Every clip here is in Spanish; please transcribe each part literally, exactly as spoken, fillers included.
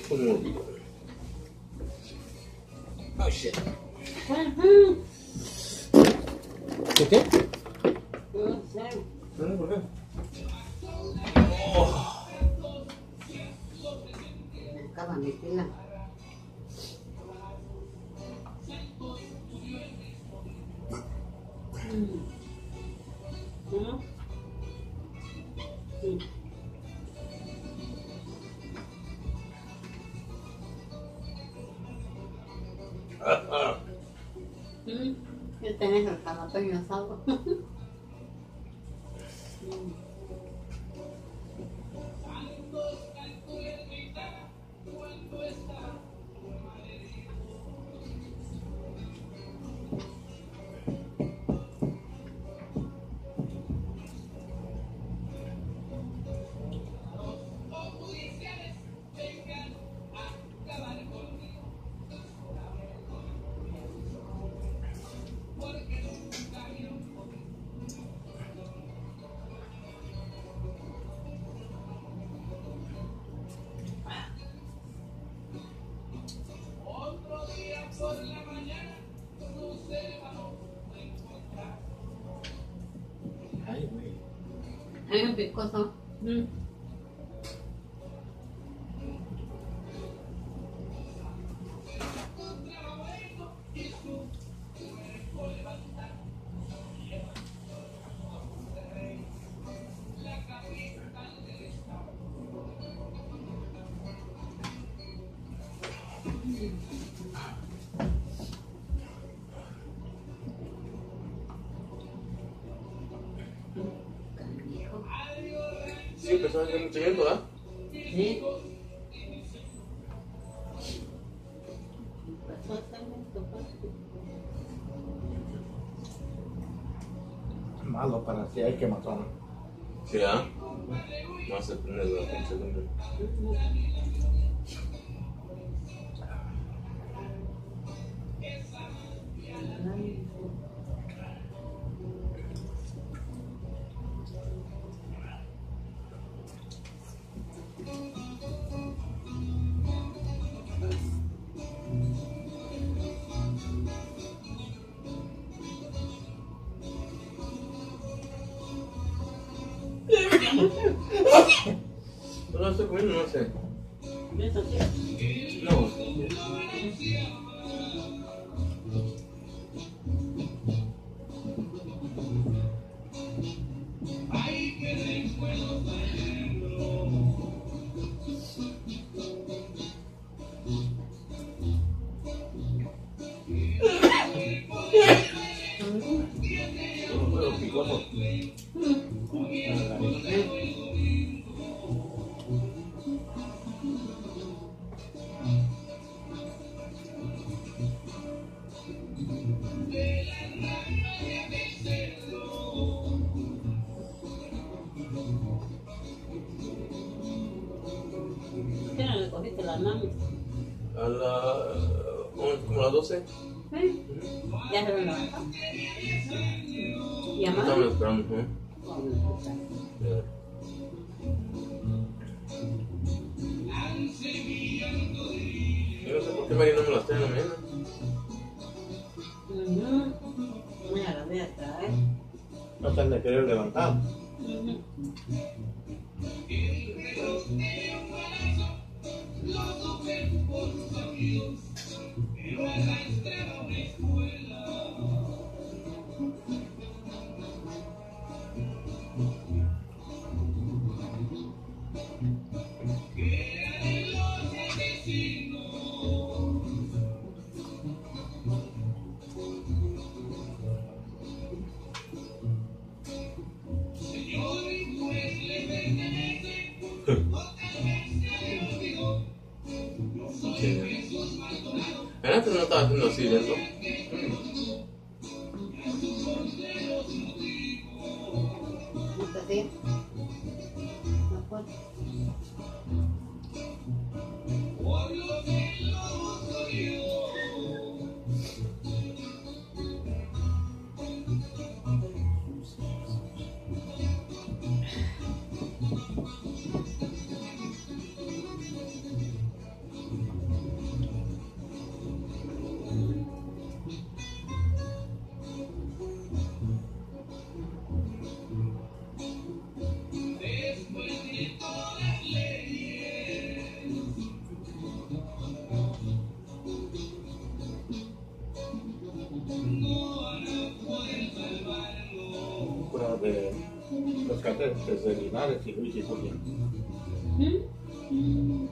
como olvido. Oh shit. ¿Qué qué? No sé. No, ¿por qué? Oh. Acaba mi pila. Mm. ¿No? Sí. Ah, ah. Mm. ¿Qué tenés el jalapeño asado? Mm. Ay, güey. Hay un picoso. Mm. Sí, empezó a hacer mucho viento, ¿verdad? Sí. Empezó a hacer mucho fácil. Malo para si hay quemazón. Sí, ¿ah? No se prende la pinche lumbre. No lo estoy comiendo, no sé. ¿Eso sí? No. No puedo picoso. ¿Qué no le cogiste la mano? A la... como a las doce. ¿Sí? ¿Ya se lo levantó? ¿Y a Estaban mano? esperando, ¿eh? Yeah. Yo no sé por qué María no me las trae en la mañana. Uh-huh. Mira, la voy a traer. No se han de querer levantar. Uh-huh. Antes no estaba haciendo así, ¿verdad? ¿Está así? No puedo. hacer especialidades y Luis y Julia. ¿Mm? Mm.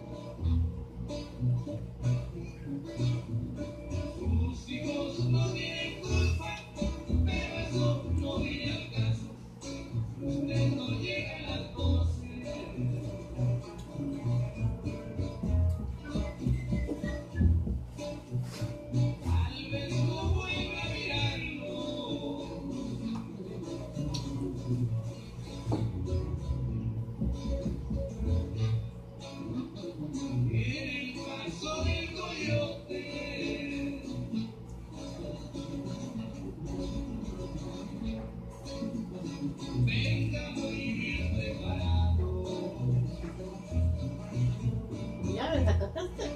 Ya le sacaste.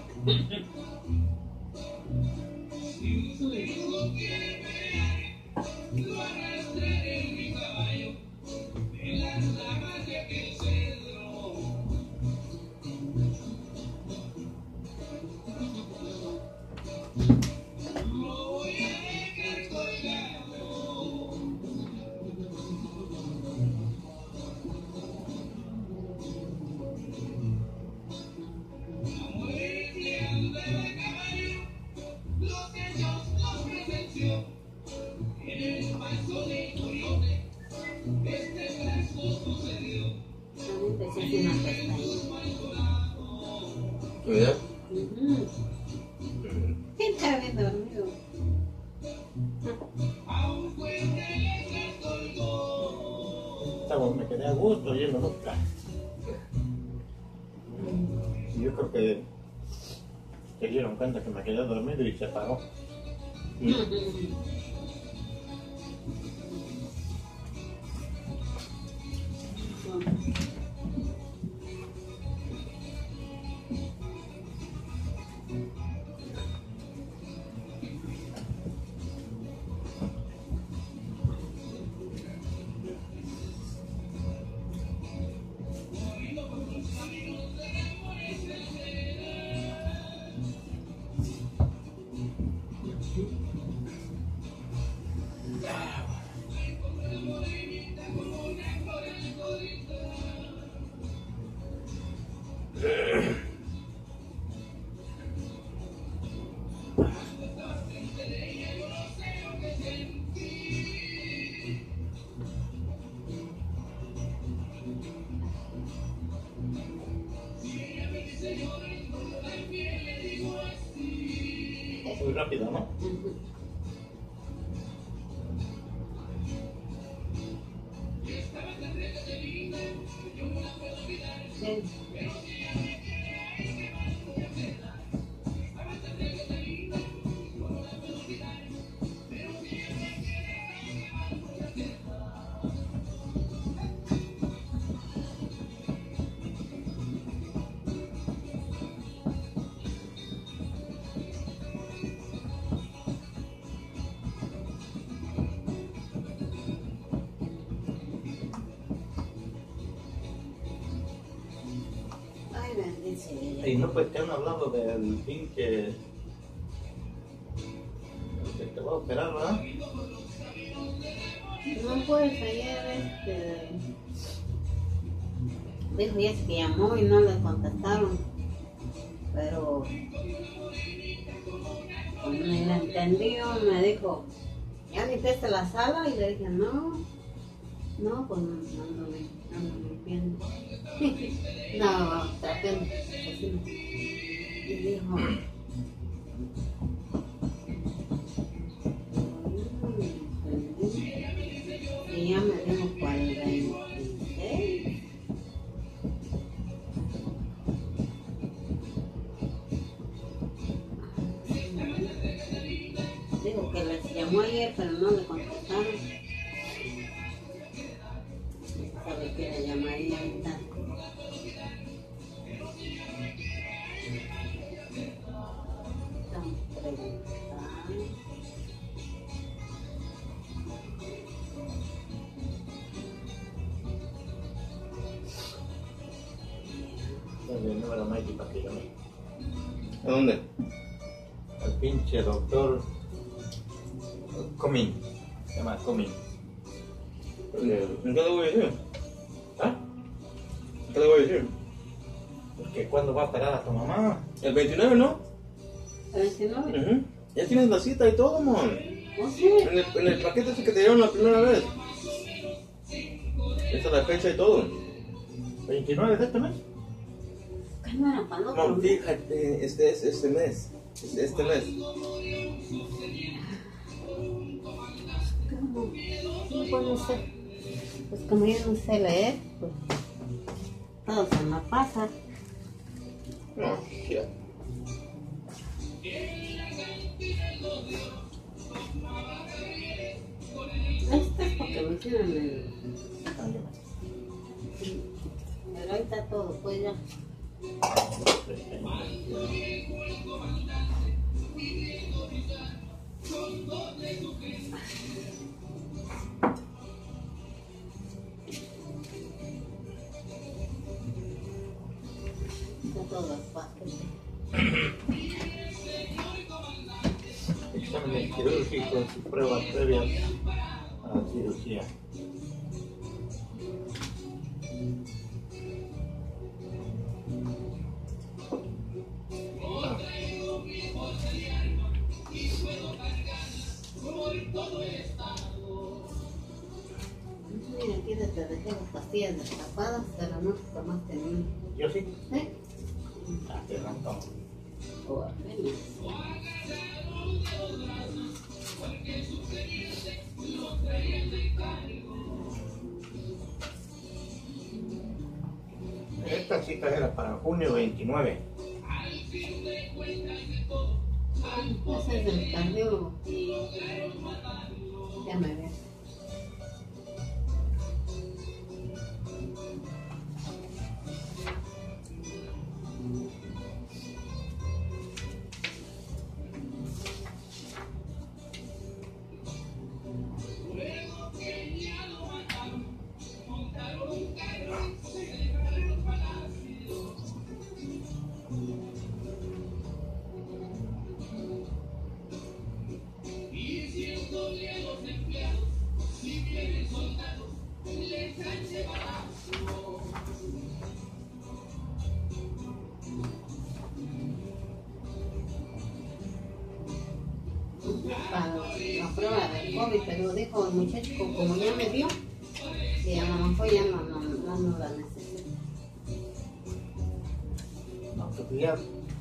¿Verdad? Ujú. ¿Quién está bien dormido? Estaba, me quedé a gusto oyendo música. Y yo creo que se dieron cuenta que me quedé dormido y se paró. Muy rápido, ¿no? Sí. Ay, bendice ella. Y no, pues te han hablado del pinche el que te va a operar, ¿verdad? No, pues ayer este dijo Jessy que llamó y no le contestaron, pero pues, ni la entendió, me dijo, ¿ya limpiaste la sala? Y le dije, no, no, pues no, ando, ando limpiando. No, trapeando. Y dijo, y ya me dijo cuarenta y seis. Dijo que les llamó ayer, pero no le contestaron. Sabe que le llamaría ahorita. Están preguntando. El número Mikey para que llame. ¿A dónde? Al pinche doctor Comín. Se llama Comín. ¿En qué lo voy a decir? ¿Qué le voy a decir? Porque ¿cuándo va a operar a tu mamá? El veintinueve, ¿no? ¿El veintinueve? Uh-huh. Ya tienes la cita y todo, mon. ¿Oh, sí? En el, en el paquete ese que te dieron la primera vez. Esta es la fecha y todo. ¿veintinueve de este mes? ¿Qué no era para Mon, fíjate, este es este mes. Este, este mes. ¿Cómo? Sí, pues no sé. Pues como yo no sé leer, pues todo se me pasa. No, shit. Esto es porque me hicieron el... Ah, yo Pero ahí está todo, pues ya. Está todo fácil. Exámenes quirúrgicos y pruebas previas a la cirugía. Mira, aquí te dejé las pastillas destapadas, pero no tomaste ni una. ¿Yo sí? ¿Eh? Ah, te no. O apenas. Esta cita era para junio veintinueve. Ese es el cardiólogo. Ya me veo. Para la prueba del COVID, pero dijo el muchacho que como ya me dio, que a lo mejor ya no, no, no, no la necesito. No, que pillar.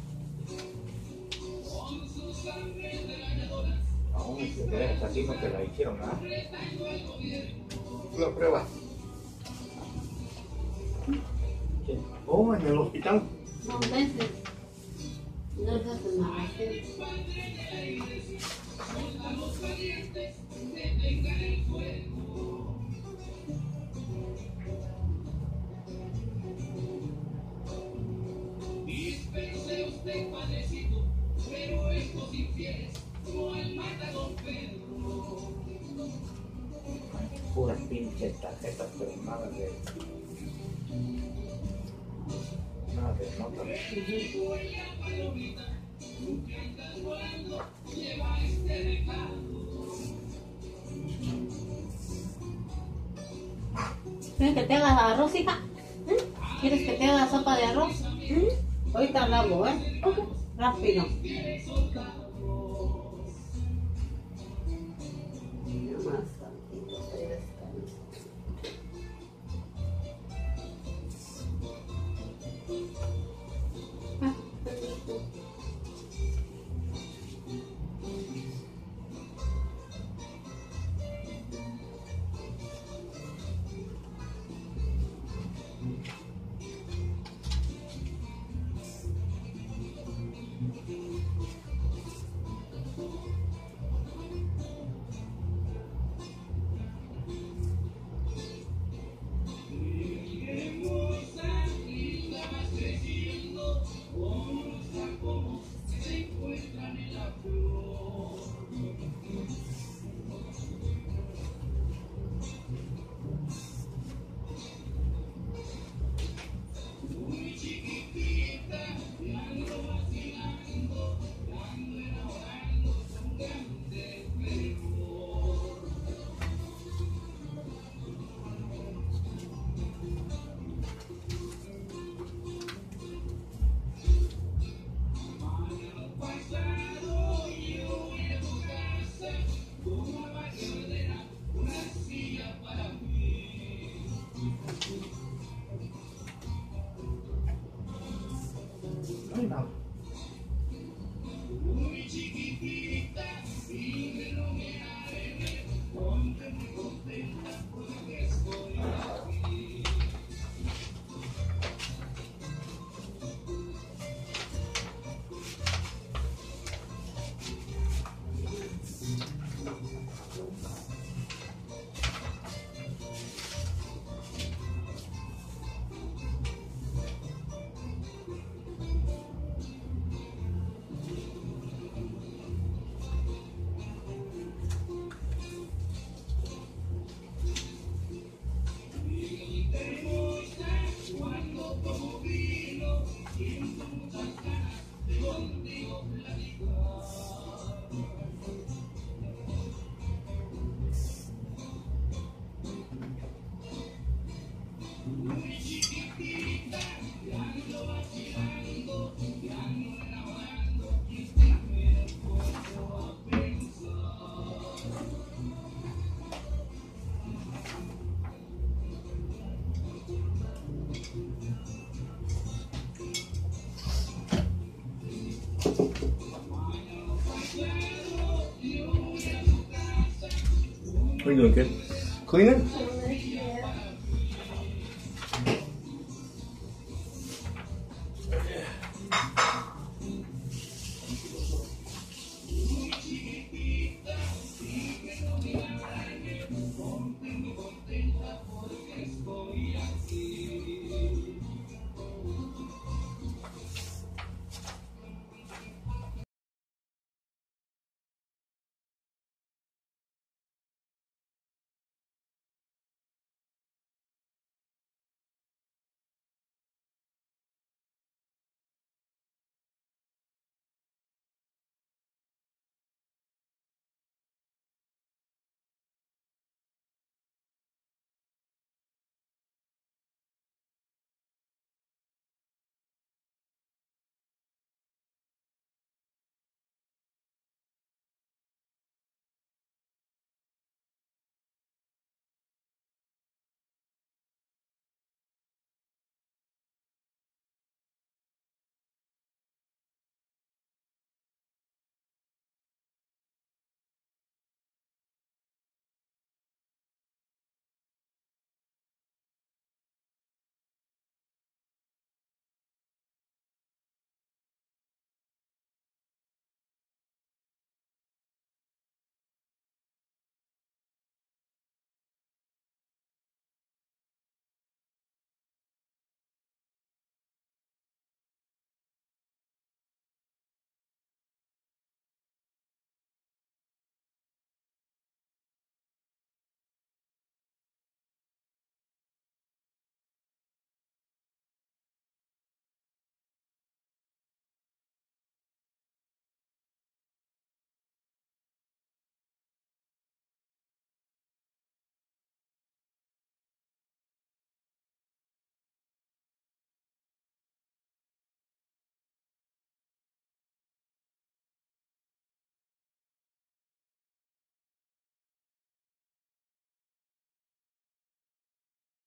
Aún si te dejas así no te la hicieron nada. La prueba. ¿Qué? Oh, en el hospital. Dos veces. Dos veces me hacen. Puras pinches tarjetas, pero nada de... Nada de nota. ¿Quieres que te haga arroz, hija? ¿Eh? ¿Quieres que te haga sopa de arroz? ¿Eh? Ahorita la hago, ¿eh? Ok, rápido. Más tantito, estoy descansando. Ah, perfecto. What are you doing, kid? Cleaning?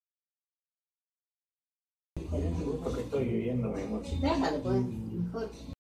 Porque estoy viviendo, mi amor. Déjalo, pues, mejor.